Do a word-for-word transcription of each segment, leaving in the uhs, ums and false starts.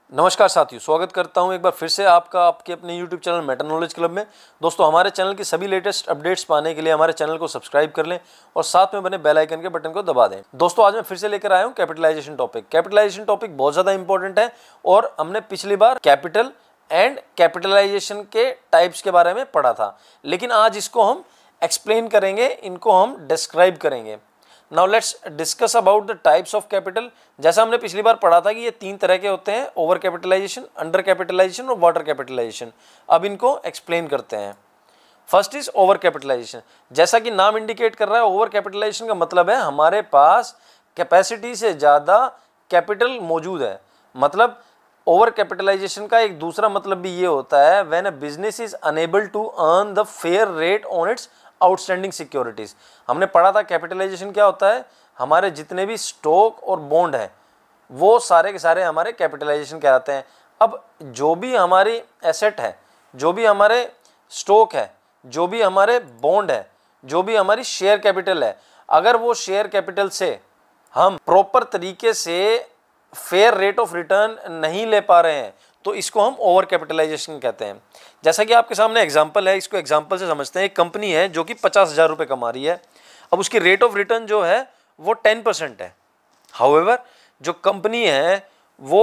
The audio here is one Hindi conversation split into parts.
नमस्कार साथियों, स्वागत करता हूं एक बार फिर से आपका आपके अपने YouTube channel meta knowledge club में। दोस्तों, हमारे चैनल की सभी लेटेस्ट अपडेट्स पाने के लिए हमारे चैनल को सब्सक्राइब कर लें और साथ में बने बेल आइकन के बटन को दबा दें। दोस्तों, आज मैं फिर से लेकर आया हूं कैपिटलाइजेशन टॉपिक। कैपिटलाइजेशन टॉपिक बहुत ज़्यादा इंपॉर्टेंट है और हमने पिछली बार कैपिटल एंड कैपिटलाइजेशन के टाइप्स के बारे में पढ़ा था, लेकिन आज इसको हम एक्सप्लेन करेंगे, इनको हम डिस्क्राइब करेंगे। Now let's discuss about the types of capital. जैसा हमने पिछली बार पढ़ा था कि ये तीन तरह के होते हैं, ओवर कैपिटलाइजेशन, अंडर कैपिटलाइजेशन और वाटर कैपिटलाइजेशन। अब इनको एक्सप्लेन करते हैं। First is over capitalization. जैसा कि नाम इंडिकेट कर रहा है, ओवर कैपिटलाइजेशन का मतलब है हमारे पास कैपेसिटी से ज़्यादा कैपिटल मौजूद है। मतलब ओवर कैपिटलाइजेशन का एक दूसरा मतलब भी ये होता है, when a business is unable to earn the fair rate on its outstanding securities. हमने पढ़ा था कैपिटलाइजेशन क्या होता है, हमारे जितने भी स्टॉक और बॉन्ड हैं वो सारे के सारे हमारे कैपिटलाइजेशन कहलाते हैं। अब जो भी हमारी एसेट है, जो भी हमारे स्टॉक है, जो भी हमारे बॉन्ड है, जो भी हमारी शेयर कैपिटल है, अगर वो शेयर कैपिटल से हम प्रॉपर तरीके से फेयर रेट ऑफ रिटर्न नहीं ले पा रहे हैं तो इसको हम ओवर कैपिटलाइजेशन कहते हैं। जैसा कि आपके सामने एग्जांपल है, इसको एग्जांपल से समझते हैं। एक कंपनी है जो कि पचास हज़ार रुपये कमा रही है। अब उसकी रेट ऑफ रिटर्न जो है वो टेन परसेंट है। हाउएवर जो कंपनी है वो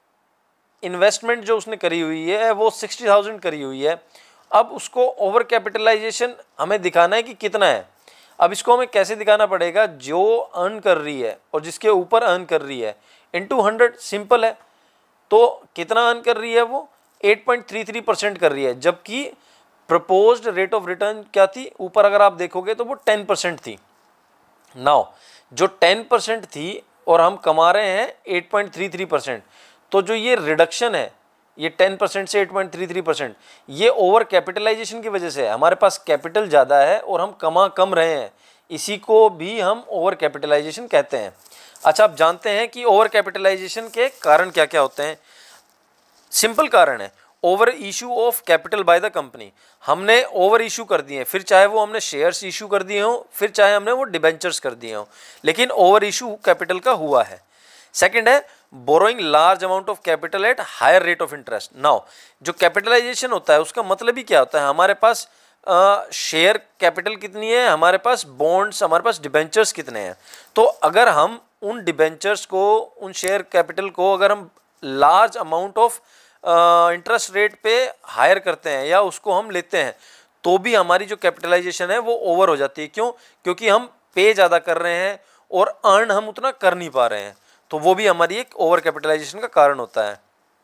इन्वेस्टमेंट जो उसने करी हुई है वो सिक्सटी थाउजेंड करी हुई है। अब उसको ओवर कैपिटलाइजेशन हमें दिखाना है कि कितना है। अब इसको हमें कैसे दिखाना पड़ेगा, जो अर्न कर रही है और जिसके ऊपर अर्न कर रही है इंटू हंड्रेड, सिंपल है। तो कितना अर्न कर रही है वो, eight point three three percent कर रही है, जबकि प्रपोज्ड रेट ऑफ रिटर्न क्या थी, ऊपर अगर आप देखोगे तो वो टेन परसेंट थी। नाउ जो टेन परसेंट थी और हम कमा रहे हैं eight point three three percent, तो जो ये रिडक्शन है ये टेन परसेंट से eight point three three percent, ये ओवर कैपिटलाइजेशन की वजह से है। हमारे पास कैपिटल ज़्यादा है और हम कमा कम रहे हैं, इसी को भी हम ओवर कैपिटलाइजेशन कहते हैं। अच्छा, आप जानते हैं कि ओवर कैपिटलाइजेशन के कारण क्या क्या होते हैं। सिंपल कारण है, over issue of capital by the company. हमने ओवर इशू कर दिए, फिर चाहे वो हमने शेयर्स इशू कर दिए हों, फिर चाहे हमने वो डिबेंचर्स कर दिए हों, लेकिन ओवर इशू कैपिटल का हुआ है। सेकंड है borrowing large amount of capital at higher rate of interest. Now जो कैपिटलाइजेशन होता है उसका मतलब ही क्या होता है, हमारे पास शेयर कैपिटल कितनी है, हमारे पास बॉन्ड्स, हमारे पास डिबेंचर्स कितने हैं। तो अगर हम उन डिबेंचर्स को, उन शेयर कैपिटल को अगर हम large amount of interest rate पे हायर करते हैं या उसको हम लेते हैं, तो भी हमारी जो कैपिटलाइजेशन है वो ओवर हो जाती है। क्यों? क्योंकि हम पे ज़्यादा कर रहे हैं और अर्न हम उतना कर नहीं पा रहे हैं, तो वो भी हमारी एक ओवर कैपिटलाइजेशन का कारण होता है।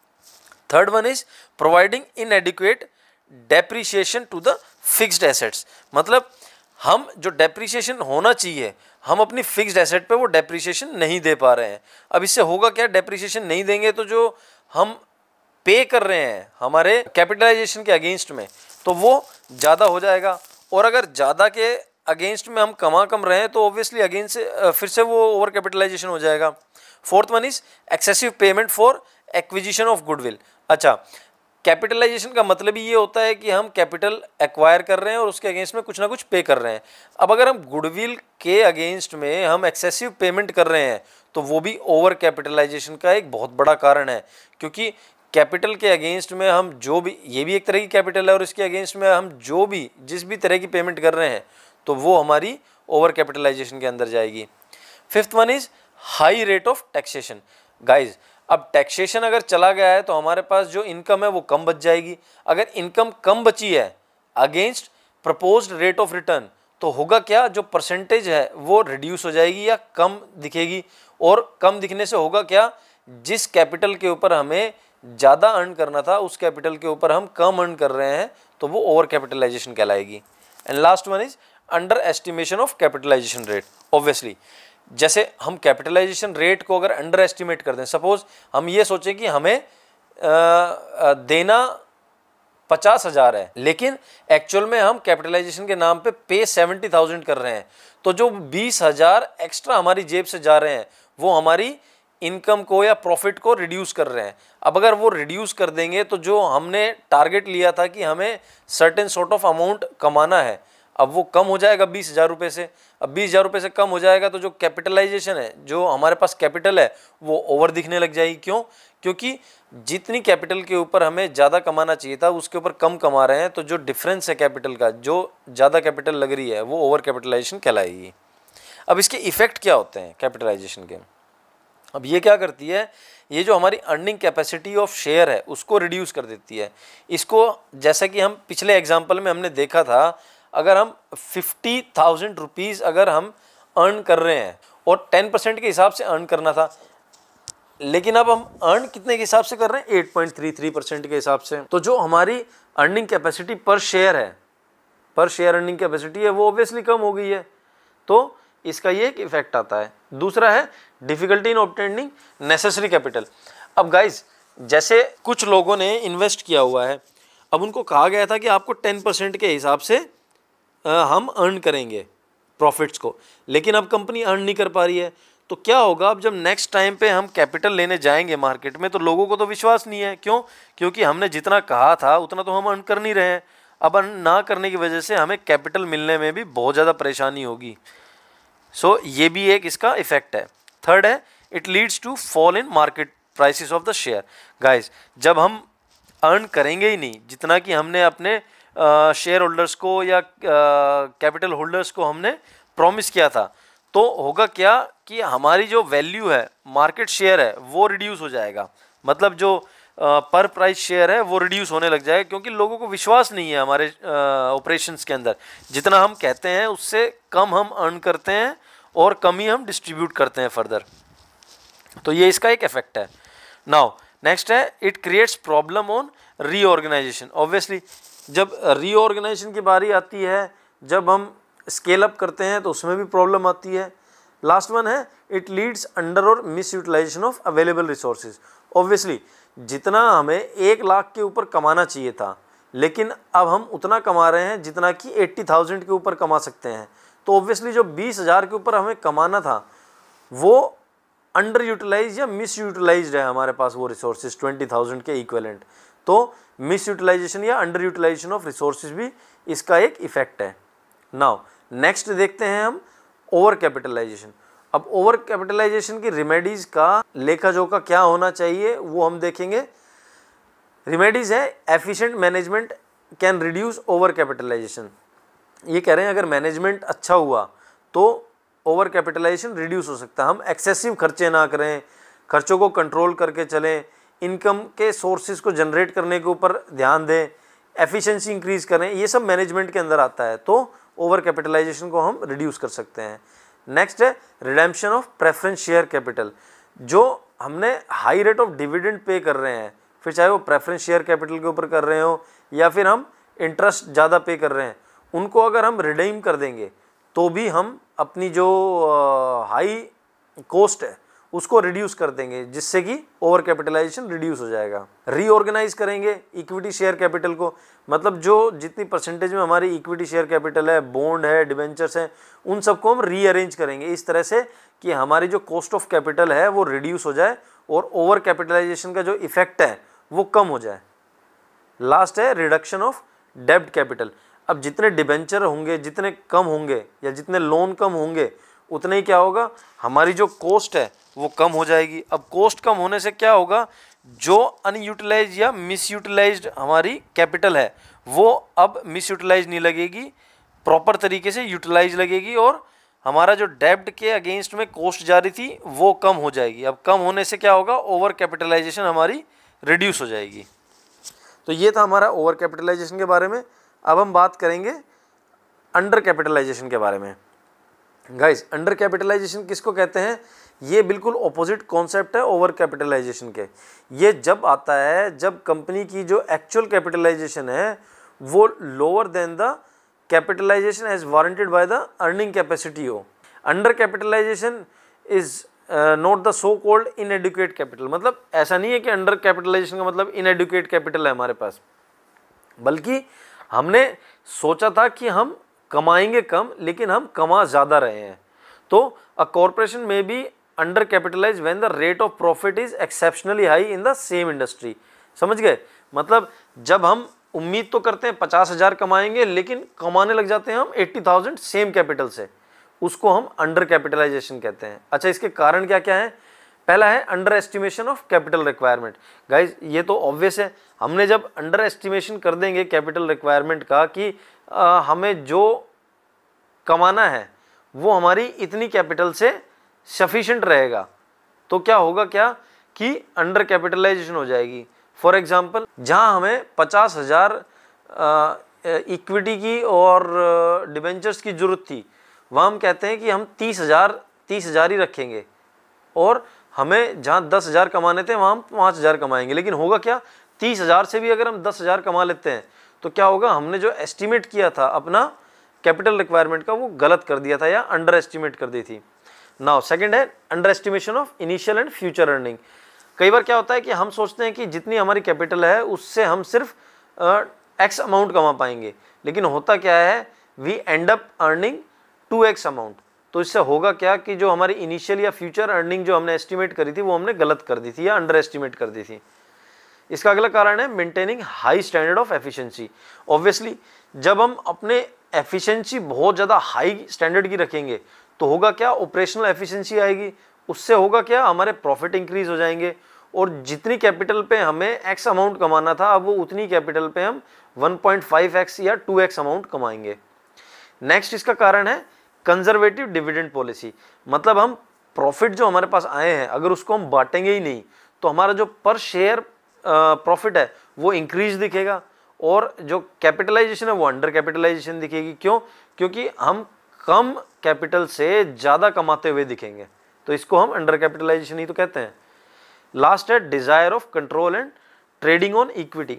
Third one is providing inadequate depreciation to the fixed assets. मतलब हम जो डेप्रिसिएशन होना चाहिए, हम अपनी फिक्स्ड एसेट पे वो डेप्रिसिएशन नहीं दे पा रहे हैं। अब इससे होगा क्या, डेप्रिसिएशन नहीं देंगे तो जो हम पे कर रहे हैं हमारे कैपिटलाइजेशन के अगेंस्ट में, तो वो ज़्यादा हो जाएगा। और अगर ज़्यादा के अगेंस्ट में हम कमा कम रहे हैं तो ऑब्वियसली अगेंस्ट से फिर से वो ओवर कैपिटलाइजेशन हो जाएगा। Fourth one is excessive payment for acquisition of goodwill. अच्छा, कैपिटलाइजेशन का मतलब ही ये होता है कि हम कैपिटल एक्वायर कर रहे हैं और उसके अगेंस्ट में कुछ ना कुछ पे कर रहे हैं। अब अगर हम गुडविल के अगेंस्ट में हम एक्सेसिव पेमेंट कर रहे हैं तो वो भी ओवर कैपिटलाइजेशन का एक बहुत बड़ा कारण है, क्योंकि कैपिटल के अगेंस्ट में हम जो भी, ये भी एक तरह की कैपिटल है और इसके अगेंस्ट में हम जो भी जिस भी तरह की पेमेंट कर रहे हैं तो वो हमारी ओवर कैपिटलाइजेशन के अंदर जाएगी। Fifth one is high rate of taxation. Guys, अब टैक्सेशन अगर चला गया है तो हमारे पास जो इनकम है वो कम बच जाएगी। अगर इनकम कम बची है against proposed rate of return, तो होगा क्या, जो परसेंटेज है वो रिड्यूस हो जाएगी या कम दिखेगी। और कम दिखने से होगा क्या, जिस कैपिटल के ऊपर हमें ज़्यादा अर्न करना था उस कैपिटल के ऊपर हम कम अर्न कर रहे हैं, तो वो ओवर कैपिटलाइजेशन कहलाएगी। And last one is underestimation of capitalisation rate. Obviously जैसे हम कैपिटलाइजेशन रेट को अगर अंडर एस्टिमेट कर दें, सपोज हम ये सोचें कि हमें आ, देना पचास हज़ार है, लेकिन एक्चुअल में हम कैपिटलाइजेशन के नाम पे पे सेवेंटी थाउजेंड कर रहे हैं, तो जो बीस हज़ार एक्स्ट्रा हमारी जेब से जा रहे हैं वो हमारी इनकम को या प्रॉफिट को रिड्यूस कर रहे हैं। अब अगर वो रिड्यूस कर देंगे तो जो हमने टारगेट लिया था कि हमें सर्टेन सॉर्ट ऑफ अमाउंट कमाना है, अब वो कम हो जाएगा बीस हज़ार रुपये से। अब बीस हज़ार रुपये से कम हो जाएगा तो जो कैपिटलाइजेशन है, जो हमारे पास कैपिटल है, वो ओवर दिखने लग जाएगी। क्यों? क्योंकि जितनी कैपिटल के ऊपर हमें ज़्यादा कमाना चाहिए था उसके ऊपर कम कमा रहे हैं, तो जो डिफरेंस है कैपिटल का, जो ज़्यादा कैपिटल लग रही है, वो ओवर कैपिटलाइजेशन कहलाएगी। अब इसके इफ़ेक्ट क्या होते हैं कैपिटलाइजेशन के? अब ये क्या करती है, ये जो हमारी अर्निंग कैपेसिटी ऑफ शेयर है उसको रिड्यूस कर देती है। इसको जैसा कि हम पिछले एग्जांपल में हमने देखा था, अगर हम फिफ्टी थाउजेंड रुपीज़ अगर हम अर्न कर रहे हैं और टेन परसेंट के हिसाब से अर्न करना था, लेकिन अब हम अर्न कितने के हिसाब से कर रहे हैं? Eight point three three percent के हिसाब से। तो जो हमारी अर्निंग कैपेसिटी पर शेयर है, पर शेयर अर्निंग कैपेसिटी है, वो ऑब्वियसली कम हो गई है। तो इसका ये एक इफेक्ट आता है। दूसरा है difficulty in obtaining necessary capital. अब गाइज, जैसे कुछ लोगों ने इन्वेस्ट किया हुआ है, अब उनको कहा गया था कि आपको टेन परसेंट के हिसाब से आ, हम अर्न करेंगे प्रॉफिट्स को, लेकिन अब कंपनी अर्न नहीं कर पा रही है। तो क्या होगा, अब जब नेक्स्ट टाइम पे हम कैपिटल लेने जाएंगे मार्केट में, तो लोगों को तो विश्वास नहीं है। क्यों? क्योंकि हमने जितना कहा था उतना तो हम अर्न कर नहीं रहे हैं। अब अर्न ना करने की वजह से हमें कैपिटल मिलने में भी बहुत ज़्यादा परेशानी होगी। सो so, ये भी एक इसका इफेक्ट है। थर्ड है, it leads to fall in market prices of the share. Guys, जब हम अर्न करेंगे ही नहीं जितना कि हमने अपने शेयर होल्डर्स को या कैपिटल होल्डर्स को हमने प्रॉमिस किया था, तो होगा क्या कि हमारी जो वैल्यू है, मार्केट शेयर है, वो रिड्यूस हो जाएगा। मतलब जो पर प्राइस शेयर है वो रिड्यूस होने लग जाएगा, क्योंकि लोगों को विश्वास नहीं है हमारे ऑपरेशंस के अंदर। जितना हम कहते हैं उससे कम हम अर्न करते हैं और कम ही हम डिस्ट्रीब्यूट करते हैं फर्दर। तो ये इसका एक इफेक्ट है। नाउ नेक्स्ट है, it creates problem on reorganisation. Obviously जब रीऑर्गेनाइजेशन की बारी आती है, जब हम स्केल अप करते हैं, तो उसमें भी प्रॉब्लम आती है। लास्ट वन है, इट लीड्स अंडर और misutilisation of available resources. Obviously जितना हमें एक लाख के ऊपर कमाना चाहिए था, लेकिन अब हम उतना कमा रहे हैं जितना कि एट्टी थाउजेंड के ऊपर कमा सकते हैं। तो ऑब्वियसली जो बीस हज़ार के ऊपर हमें कमाना था, वो अंडर यूटिलाइज या मिस यूटिलाइज्ड है हमारे पास वो रिसोर्सेज ट्वेंटी थाउजेंड के इक्विवेलेंट। तो मिस यूटिलाइजेशन या अंडर यूटिलाइजेशन ऑफ रिसोर्सेज भी इसका एक इफेक्ट है। नाउ नेक्स्ट देखते हैं हम ओवर कैपिटलाइजेशन। अब ओवर कैपिटलाइजेशन की रेमेडीज का लेखा जोखा क्या होना चाहिए वो हम देखेंगे। रेमेडीज है, efficient management can reduce overcapitalisation. ये कह रहे हैं अगर मैनेजमेंट अच्छा हुआ तो ओवर कैपिटलाइजेशन रिड्यूस हो सकता है। हम एक्सेसिव खर्चे ना करें, खर्चों को कंट्रोल करके चलें, इनकम के सोर्सेज को जनरेट करने के ऊपर ध्यान दें, एफिशिएंसी इंक्रीज करें, ये सब मैनेजमेंट के अंदर आता है। तो ओवर कैपिटलाइजेशन को हम रिड्यूस कर सकते हैं। नेक्स्ट है redemption of preference share capital. जो हमने high rate of dividend pay कर रहे हैं, फिर चाहे वो प्रेफरेंस शेयर कैपिटल के ऊपर कर रहे हो या फिर हम इंटरेस्ट ज़्यादा पे कर रहे हैं, उनको अगर हम रिडीम कर देंगे तो भी हम अपनी जो हाई कॉस्ट है उसको रिड्यूस कर देंगे, जिससे कि ओवर कैपिटलाइजेशन रिड्यूस हो जाएगा। रीऑर्गेनाइज करेंगे इक्विटी शेयर कैपिटल को, मतलब जो जितनी परसेंटेज में हमारी इक्विटी शेयर कैपिटल है, बॉन्ड है, डिबेंचर्स हैं, उन सबको हम रीअरेंज करेंगे इस तरह से कि हमारी जो कॉस्ट ऑफ कैपिटल है वो रिड्यूस हो जाए और ओवर कैपिटलाइजेशन का जो इफेक्ट है वो कम हो जाए। लास्ट है रिडक्शन ऑफ डेब्ट कैपिटल। अब जितने डिबेंचर होंगे, जितने कम होंगे या जितने लोन कम होंगे, उतने ही क्या होगा, हमारी जो कॉस्ट है वो कम हो जाएगी। अब कॉस्ट कम होने से क्या होगा, जो अनयूटिलाइज या मिसयूटिलाइज्ड हमारी कैपिटल है वो अब मिसयूटिलाइज नहीं लगेगी, प्रॉपर तरीके से यूटिलाइज लगेगी और हमारा जो डेब्ट के अगेंस्ट में कॉस्ट जा रही थी वो कम हो जाएगी। अब कम होने से क्या होगा, ओवर कैपिटलाइजेशन हमारी रिड्यूस हो जाएगी। तो ये था हमारा ओवर कैपिटलाइजेशन के बारे में। अब हम बात करेंगे अंडर कैपिटलाइजेशन के बारे में। गाइस, अंडर कैपिटलाइजेशन किसको कहते हैं? ये बिल्कुल ऑपोजिट कॉन्सेप्ट है ओवर कैपिटलाइजेशन के। ये जब आता है जब कंपनी की जो एक्चुअल कैपिटलाइजेशन है वो lower than the capitalisation as warranted by the earning capacity हो। Undercapitalisation is not the so called inadequate capital. मतलब ऐसा नहीं है कि अंडर कैपिटलाइजेशन का मतलब इनएडुकेट कैपिटल है हमारे पास, बल्कि हमने सोचा था कि हम कमाएंगे कम लेकिन हम कमा ज़्यादा रहे हैं। तो a corporation may be undercapitalise when the rate of profit is exceptionally high in the same industry. समझ गए? मतलब जब हम उम्मीद तो करते हैं पचास हजार कमाएंगे, लेकिन कमाने लग जाते हैं हम अस्सी हज़ार सेम कैपिटल से, उसको हम अंडर कैपिटलाइजेशन कहते हैं। अच्छा, इसके कारण क्या क्या है? पहला है underestimation of capital requirement. Guys ये तो ऑब्वियस है, हमने जब अंडर एस्टिमेशन कर देंगे कैपिटल रिक्वायरमेंट का कि आ, हमें जो कमाना है वो हमारी इतनी कैपिटल से सफिशिएंट रहेगा, तो क्या होगा क्या कि अंडर कैपिटलाइजेशन हो जाएगी। फॉर एग्जांपल, जहां हमें पचास हजार इक्विटी की और डिबेंचर्स की जरूरत थी, वहाँ हम कहते हैं कि हम तीस हजार तीस हजार ही रखेंगे, और हमें जहाँ दस हजार कमाने थे वहाँ हम पाँच हजार कमाएंगे। लेकिन होगा क्या, तीस हजार से भी अगर हम दस हजार कमा लेते हैं तो क्या होगा, हमने जो एस्टिमेट किया था अपना कैपिटल रिक्वायरमेंट का वो गलत कर दिया था या अंडर एस्टिमेट कर दी थी। नाउ सेकंड है underestimation of initial and future earning. कई बार क्या होता है कि हम सोचते हैं कि जितनी हमारी कैपिटल है उससे हम सिर्फ एक्स अमाउंट कमा पाएंगे, लेकिन होता क्या है, we end up earning two X amount. तो इससे होगा क्या कि जो हमारी इनिशियल या फ्यूचर अर्निंग जो हमने एस्टिमेट करी थी वो हमने गलत कर दी थी या अंडर एस्टिमेट कर दी थी। इसका अगला कारण है maintaining high standard of efficiency. Obviously जब हम अपने एफिशिएंसी बहुत ज़्यादा हाई स्टैंडर्ड की रखेंगे तो होगा क्या, ऑपरेशनल एफिशिएंसी आएगी, उससे होगा क्या, हमारे प्रॉफिट इंक्रीज हो जाएंगे, और जितनी कैपिटल पे हमें एक्स अमाउंट कमाना था अब वो उतनी कैपिटल पे हम वन पॉइंट फाइव एक्स या टू एक्स अमाउंट कमाएंगे। नेक्स्ट इसका कारण है कंजर्वेटिव डिविडेंड पॉलिसी। मतलब हम प्रॉफिट जो हमारे पास आए हैं अगर उसको हम बांटेंगे ही नहीं तो हमारा जो पर शेयर प्रॉफिट है वो इंक्रीज दिखेगा, और जो कैपिटलाइजेशन है वो अंडर कैपिटलाइजेशन दिखेगी। क्यों? क्योंकि हम कम कैपिटल से ज़्यादा कमाते हुए दिखेंगे, तो इसको हम अंडर कैपिटलाइजेशन ही तो कहते हैं। लास्ट है desire of control and trading on equity.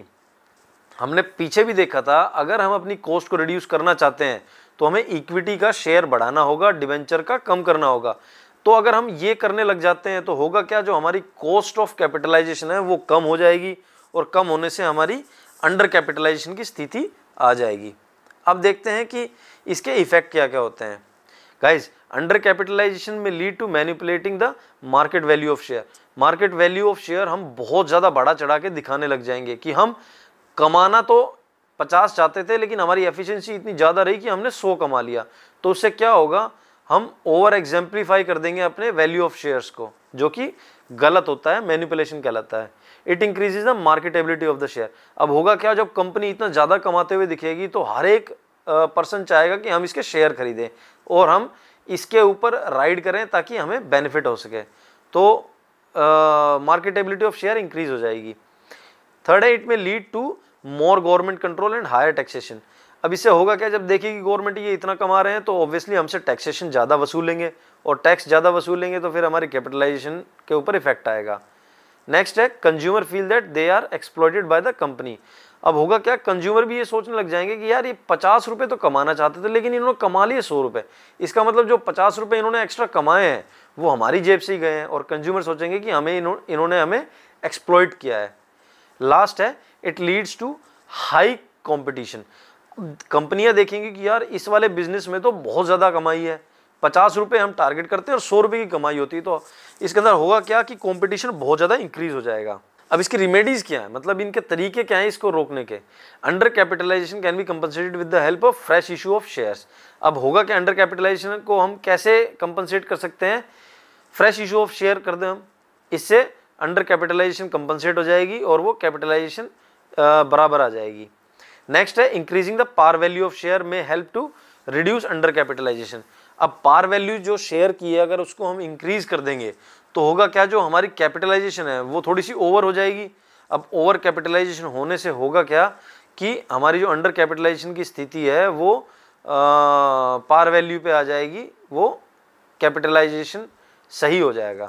हमने पीछे भी देखा था, अगर हम अपनी कॉस्ट को रिड्यूस करना चाहते हैं तो हमें इक्विटी का शेयर बढ़ाना होगा, डिबेंचर का कम करना होगा। तो अगर हम ये करने लग जाते हैं तो होगा क्या, जो हमारी कॉस्ट ऑफ कैपिटलाइजेशन है वो कम हो जाएगी, और कम होने से हमारी अंडर कैपिटलाइजेशन की स्थिति आ जाएगी। अब देखते हैं कि इसके इफेक्ट क्या क्या होते हैं। Guys, undercapitalisation may lead to manipulating the market value of share. Market value of share हम बहुत ज़्यादा बढ़ा चढ़ा के दिखाने लग जाएंगे कि हम कमाना तो पचास चाहते थे लेकिन हमारी एफिशिएंसी इतनी ज़्यादा रही कि हमने सौ कमा लिया। तो उससे क्या होगा, हम ओवर एग्जाम्प्लीफाई कर देंगे अपने वैल्यू ऑफ शेयर्स को, जो कि गलत होता है, मैनिपुलेशन कहलाता है। It increases the marketability of the share. अब होगा क्या, जब कंपनी इतना ज़्यादा कमाते हुए दिखेगी तो हर एक पर्सन चाहेगा कि हम इसके शेयर खरीदें और हम इसके ऊपर राइड करें ताकि हमें बेनिफिट हो सके, तो मार्केटेबिलिटी ऑफ शेयर इंक्रीज हो जाएगी। थर्ड है it may lead to more government control and higher taxation. अब इससे होगा क्या, जब देखेगी गवर्नमेंट ये इतना कमा रहे हैं तो ऑब्वियसली हमसे टैक्सेशन ज़्यादा वसूलेंगे, और टैक्स ज़्यादा वसूलेंगे तो फिर हमारी कैपिटलाइजेशन के ऊपर इफेक्ट आएगा। नेक्स्ट है consumer feel that they are exploited by the company. अब होगा क्या, कंज्यूमर भी ये सोचने लग जाएंगे कि यार ये पचास रुपये तो कमाना चाहते थे लेकिन इन्होंने कमा लिए सौ रुपये, इसका मतलब जो पचास रुपये इन्होंने एक्स्ट्रा कमाए हैं वो हमारी जेब से ही गए हैं, और कंज्यूमर सोचेंगे कि हमें इन्हों, इन्होंने हमें एक्सप्लॉइट किया है। लास्ट है it leads to high competition. कंपनियां देखेंगी कि यार इस वाले बिजनेस में तो बहुत ज़्यादा कमाई है, पचास रुपये हम टारगेट करते हैं और सौ रुपये की कमाई होती है, तो इसके अंदर होगा क्या कि कंपटीशन बहुत ज़्यादा इंक्रीज हो जाएगा। अब इसकी रिमेडीज क्या है, मतलब इनके तरीके क्या हैं इसको रोकने के। Undercapitalisation can be compensated with the help of fresh issue of shares. अब होगा कि अंडर कैपिटलाइजेशन को हम कैसे कंपनसेट कर सकते हैं, फ्रेश इशू ऑफ शेयर कर दें हम, इससे अंडर कैपिटलाइजेशन कंपनसेट हो जाएगी और वो कैपिटलाइजेशन बराबर आ जाएगी। नेक्स्ट है increasing the par value of share may help to reduce undercapitalisation. अब पार वैल्यू जो शेयर की है अगर उसको हम इंक्रीज कर देंगे तो होगा क्या, जो हमारी कैपिटलाइजेशन है वो थोड़ी सी ओवर हो जाएगी। अब ओवर कैपिटलाइजेशन होने से होगा क्या कि हमारी जो अंडर कैपिटलाइजेशन की स्थिति है वो आ, पार वैल्यू पे आ जाएगी, वो कैपिटलाइजेशन सही हो जाएगा।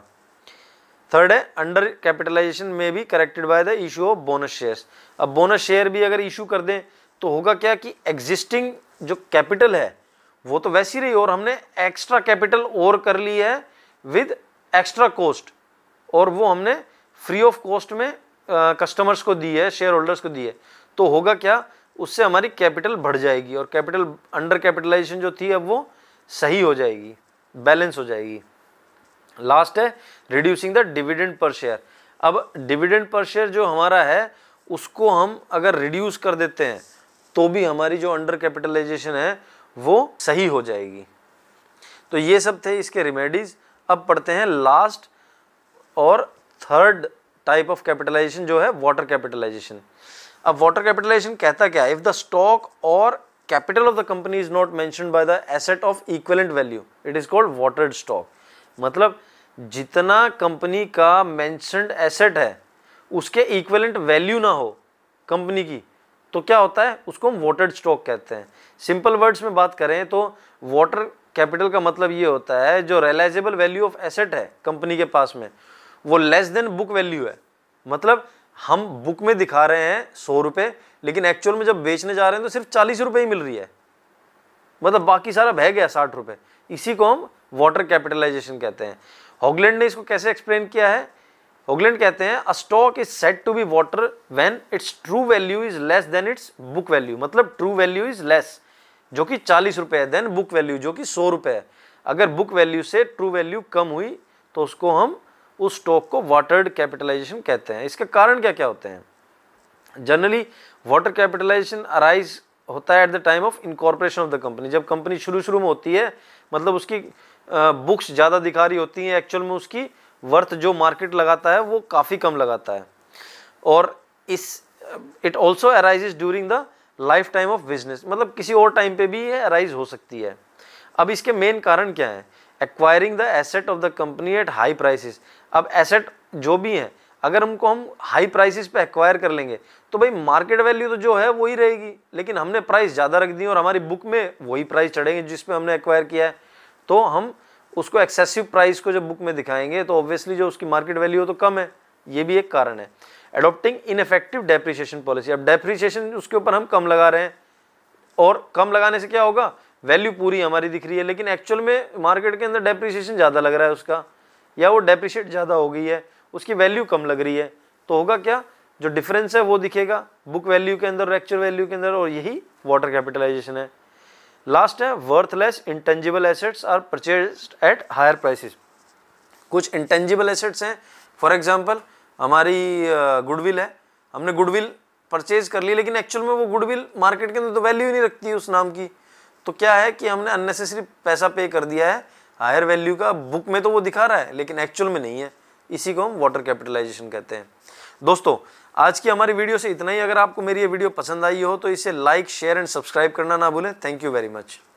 थर्ड है अंडर कैपिटलाइजेशन में भी corrected by the issue of bonus shares. अब बोनस शेयर भी अगर इशू कर दें तो होगा क्या कि एग्जिस्टिंग जो कैपिटल है वो तो वैसी रही और हमने एक्स्ट्रा कैपिटल और कर ली है विद एक्स्ट्रा कॉस्ट, और वो हमने फ्री ऑफ कॉस्ट में कस्टमर्स को दी है, शेयर होल्डर्स को दी है। तो होगा क्या, उससे हमारी कैपिटल बढ़ जाएगी और कैपिटल अंडर कैपिटलाइजेशन जो थी अब वो सही हो जाएगी, बैलेंस हो जाएगी। लास्ट है reducing the dividend per share. अब डिविडेंड पर शेयर जो हमारा है उसको हम अगर रिड्यूस कर देते हैं तो भी हमारी जो अंडर कैपिटलाइजेशन है वो सही हो जाएगी। तो ये सब थे इसके रिमेडीज। अब पढ़ते हैं लास्ट और थर्ड टाइप ऑफ कैपिटलाइजेशन जो है वाटर कैपिटलाइजेशन। अब वाटर कैपिटलाइजेशन कहता क्या है? If the stock or capital of the company is not mentioned by the asset of equivalent value, it is called watered stock. मतलब जितना कंपनी का मेंशन्ड एसेट है उसके इक्विवेलेंट वैल्यू ना हो कंपनी की, तो क्या होता है? उसको हम वाटर्ड स्टॉक कहते हैं। सिंपल वर्ड्स में बात करें तो वाटर कैपिटल का मतलब ये होता है जो रियलाइजेबल वैल्यू ऑफ एसेट है कंपनी के पास में वो लेस देन बुक वैल्यू है। मतलब हम बुक में दिखा रहे हैं सौ रुपये, लेकिन एक्चुअल में जब बेचने जा रहे हैं तो सिर्फ चालीस रुपये ही मिल रही है, मतलब बाकी सारा बह गया साठ रुपये। इसी को हम वाटर कैपिटलाइजेशन कहते हैं। हॉगलैंड ने इसको कैसे एक्सप्लेन किया है? हॉगलैंड कहते हैं a stock is said to be water when its true value is less than its book value. मतलब ट्रू वैल्यू इज लेस, जो कि चालीस रुपये है, देन बुक वैल्यू जो कि सौ रुपये है। अगर बुक वैल्यू से ट्रू वैल्यू कम हुई तो उसको हम उस स्टॉक को वाटर्ड कैपिटलाइजेशन कहते हैं। इसके कारण क्या क्या होते हैं? जनरली वाटर कैपिटलाइजेशन अराइज होता है at the time of incorporation of the company. जब कंपनी शुरू शुरू में होती है, मतलब उसकी बुक्स ज़्यादा दिखा रही होती हैं, एक्चुअल में उसकी वर्थ जो मार्केट लगाता है वो काफ़ी कम लगाता है। और इस it also arises during the lifetime of business, मतलब किसी और टाइम पे भी ये अराइज हो सकती है। अब इसके मेन कारण क्या है? Acquiring the asset of the company at high prices. अब एसेट जो भी है अगर हमको हम हाई प्राइसेस पे एक्वायर कर लेंगे तो भाई मार्केट वैल्यू तो जो है वही रहेगी, लेकिन हमने प्राइस ज़्यादा रख दी और हमारी बुक में वही प्राइस चढ़ेंगे जिस पे हमने एक्वायर किया है, तो हम उसको एक्सेसिव प्राइस को जब बुक में दिखाएंगे तो ऑब्वियसली जो उसकी मार्केट वैल्यू हो तो कम है। ये भी एक कारण है। Adopting ineffective depreciation policy. अब डेप्रिसिएशन उसके ऊपर हम कम लगा रहे हैं और कम लगाने से क्या होगा? वैल्यू पूरी हमारी दिख रही है, लेकिन एक्चुअल में मार्केट के अंदर डेप्रिसिएशन ज़्यादा लग रहा है उसका, या वो डेप्रिशिएट ज़्यादा हो गई है, उसकी वैल्यू कम लग रही है। तो होगा क्या? जो डिफरेंस है वो दिखेगा बुक वैल्यू के अंदर और एक्चुअल वैल्यू के अंदर, और यही वाटर कैपिटलाइजेशन है। लास्ट है worthless intangible assets are purchased at higher prices. कुछ इंटेंजिबल एसेट्स हैं, फॉर एग्जांपल हमारी गुडविल है, हमने गुडविल परचेज कर ली, लेकिन एक्चुअल में वो गुडविल मार्केट के अंदर तो वैल्यू ही नहीं रखती है उस नाम की। तो क्या है कि हमने अननेसेसरी पैसा पे कर दिया है हायर वैल्यू का, बुक में तो वो दिखा रहा है लेकिन एक्चुअल में नहीं है। इसी को हम वाटर कैपिटलाइजेशन कहते हैं। दोस्तों आज की हमारी वीडियो से इतना ही। अगर आपको मेरी ये वीडियो पसंद आई हो तो इसे लाइक, शेयर एंड सब्सक्राइब करना ना भूलें। Thank you very much.